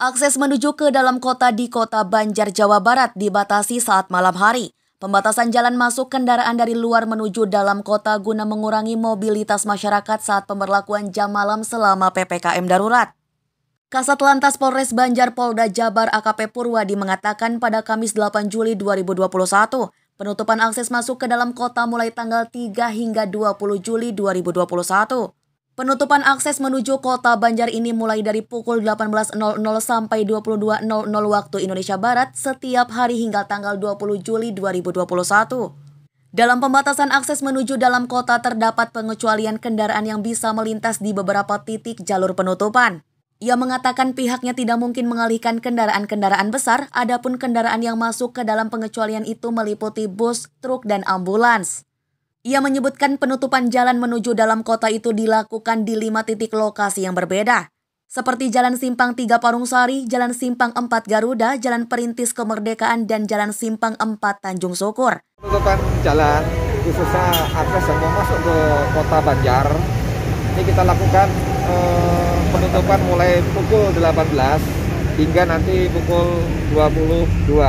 Akses menuju ke dalam kota di Kota Banjar, Jawa Barat dibatasi saat malam hari. Pembatasan jalan masuk kendaraan dari luar menuju dalam kota guna mengurangi mobilitas masyarakat saat pemberlakuan jam malam selama PPKM darurat. Kasat Lantas Polres Banjar Polda Jabar AKP Purwadi mengatakan pada Kamis 8 Juli 2021, penutupan akses masuk ke dalam kota mulai tanggal 3 hingga 20 Juli 2021. Penutupan akses menuju Kota Banjar ini mulai dari pukul 18.00 sampai 22.00 waktu Indonesia Barat setiap hari hingga tanggal 20 Juli 2021. Dalam pembatasan akses menuju dalam kota terdapat pengecualian kendaraan yang bisa melintas di beberapa titik jalur penutupan. Ia mengatakan pihaknya tidak mungkin mengalihkan kendaraan-kendaraan besar, adapun kendaraan yang masuk ke dalam pengecualian itu meliputi bus, truk, dan ambulans. Ia menyebutkan penutupan jalan menuju dalam kota itu dilakukan di 5 titik lokasi yang berbeda, seperti Jalan Simpang 3 Parungsari, Jalan Simpang 4 Garuda, Jalan Perintis Kemerdekaan, dan Jalan Simpang 4 Tanjung Syukur. Penutupan jalan, khususnya akses yang mau masuk ke Kota Banjar, ini kita lakukan penutupan mulai pukul 18 hingga nanti pukul 22.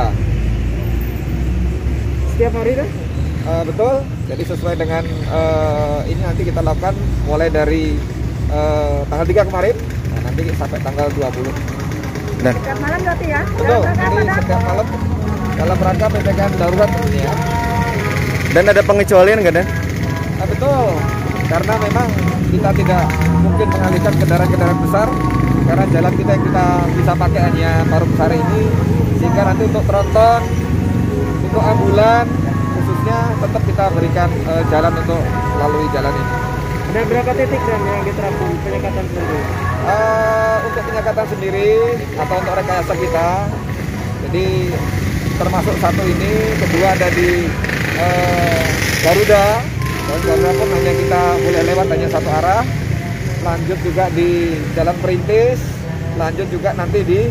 Setiap hari kan? Betul, jadi sesuai dengan ini nanti kita lakukan mulai dari tanggal 3 kemarin, nah, nanti sampai tanggal 20. Dan setiap malam berarti ya? Betul, ini setiap malam dalam rangka PPKM darurat tentunya. Dan ada pengecualian nggak, Dan? Nah, betul, karena memang kita tidak mungkin mengalihkan kendaraan-kendaraan besar, karena jalan kita yang kita bisa pakai hanya Parungsari ini, sehingga nanti untuk tronton, untuk ambulan, khususnya tetap kita berikan jalan untuk melalui jalan ini. Ada berapa titik Dan yang diterapkan penyekatan sendiri? Untuk penyekatan sendiri atau untuk rekayasa kita, jadi termasuk satu ini, kedua ada di Garuda. Garuda pun hanya kita boleh lewat hanya satu arah, lanjut juga di Jalan Perintis, lanjut juga nanti di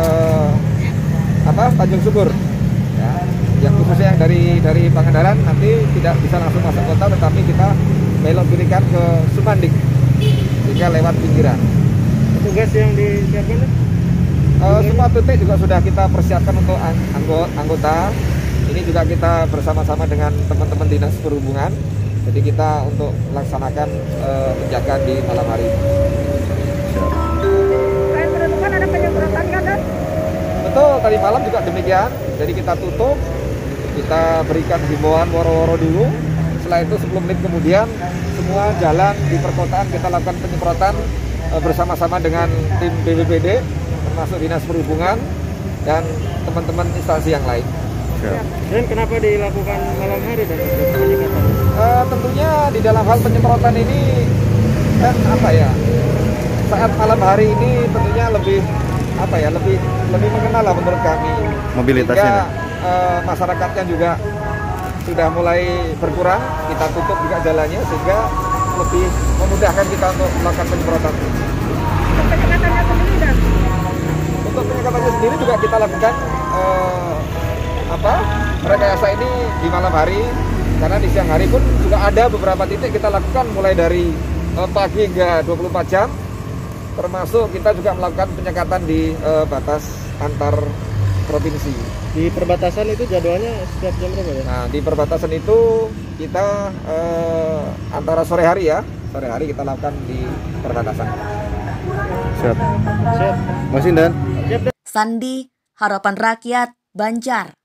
Tanjung Syukur. Ya, yang khususnya yang dari Pangandaran nanti tidak bisa langsung masuk kota, tetapi kita belok kirikan ke Sumandik sehingga lewat pinggiran. Petugas yang disiapkan? Semua titik juga sudah kita persiapkan untuk anggota. Ini juga kita bersama-sama dengan teman-teman dinas perhubungan. Jadi kita untuk melaksanakan penjagaan di malam hari. Selain penutupan ada penyemprotan kan, Dan? Betul, tadi malam juga demikian. Jadi kita tutup, kita berikan himbauan woro-woro dulu. Setelah itu 10 menit kemudian semua jalan di perkotaan kita lakukan penyemprotan bersama-sama dengan tim BPBD, termasuk dinas perhubungan dan teman-teman instansi yang lain. Dan kenapa dilakukan malam hari dan penyekatan? Tentunya di dalam hal penyemprotan ini kan saat malam hari ini tentunya lebih mengenal lah menurut kami. Mobilitasnya. Sehingga masyarakatnya juga sudah mulai berkurang, kita tutup juga jalannya sehingga lebih memudahkan kita untuk melakukan penyemprotan. Untuk penyekatannya sendiri, Dan? Untuk penyekatannya sendiri juga kita lakukan rekayasa ini di malam hari, karena di siang hari pun juga ada beberapa titik kita lakukan mulai dari pagi hingga 24 jam, termasuk kita juga melakukan penyekatan di batas antar provinsi. Di perbatasan itu jadwalnya setiap jam berapa ya? Nah, di perbatasan itu kita antara sore hari kita lakukan di perbatasan. Siap. Masih, Dan? Sandi, Harapan Rakyat, Banjar.